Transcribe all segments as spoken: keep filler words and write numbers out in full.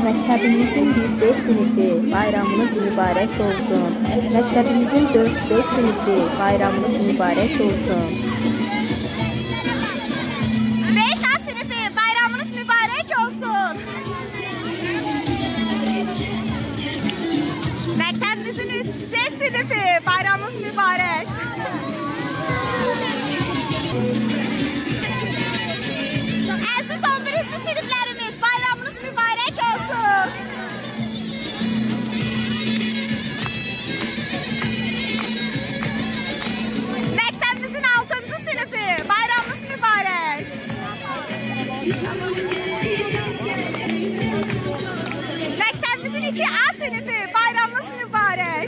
Məktəbimizin bir D sinifi bayramınız mübarək olsun. Məktəbimizin dörd D sinifi bayramınız mübarək olsun. beş A sinifi bayramınız mübarək olsun. Məktəbimizin üç C sinifi bayramınız mübarək. Əziz on birinci siniflərimiz bayramınız mübarək olsun. Məktəbimizin altıncı sinifi bayramınız mübarək. Məktəbimizin iki A sinifi bayramınız mübarək.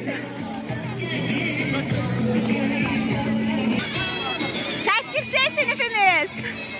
səkkiz C sinifimiz